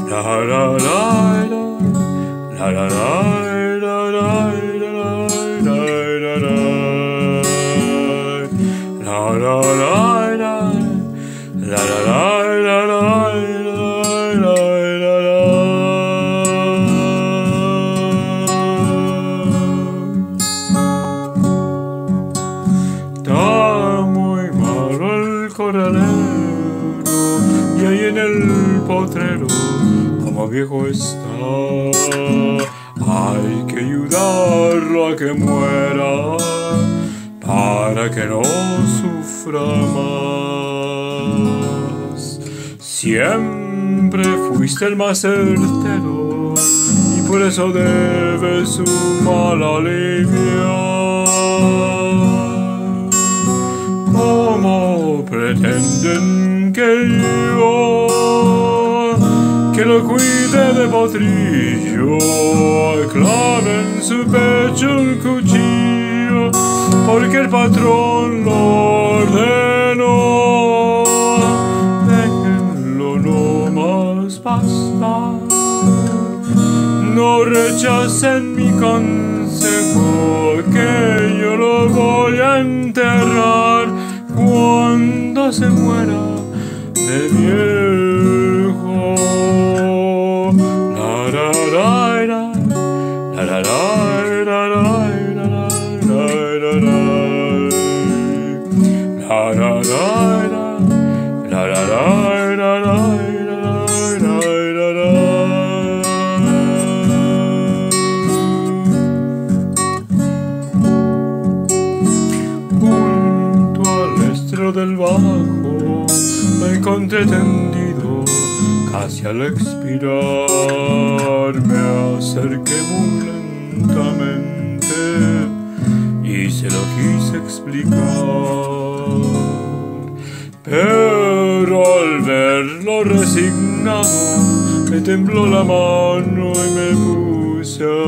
La la la la la la la la la Está muy malo el corralero y ahí en el potrero como viejo está. Hay que ayudarlo a que muera para que no sufra más. Siempre fuiste el más certero y por eso debes su mal aliviar. ¿Cómo pretenden que yo, que lo cuide de potrillo, clave en su pecho un cuchillo, porque el patrón lo ordenó? Déjenlo nomás pasar, no rechacen mi consejo, que yo lo voy a enterrar cuando se muera de viejo. La la la la la la la la junto al estreno del bajo me encontré tendido casi al expirar. Me acerqué muy lentamente y se lo quise explicar, pero al verlo resignado me tembló la mano y me puse a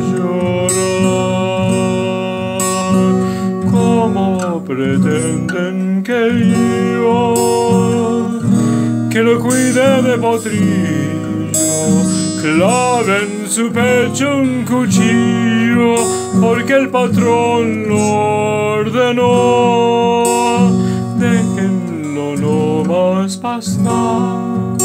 llorar. ¿Cómo pretenden que yo, que lo cuide de potrillo, clave en su pecho un cuchillo, porque el patrón lo ordenó? Déjenlo nomás pasar,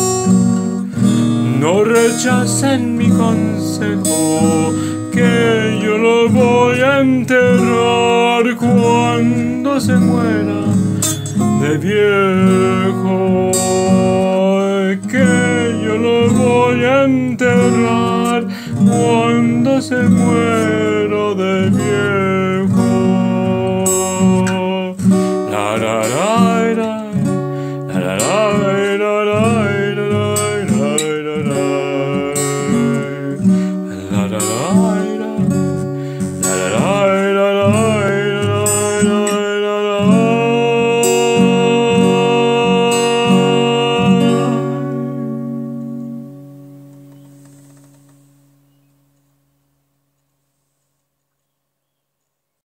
no rechacen mi consejo, que yo lo voy a enterrar cuando se muera de viejo, que yo lo voy a enterrar cuando se muera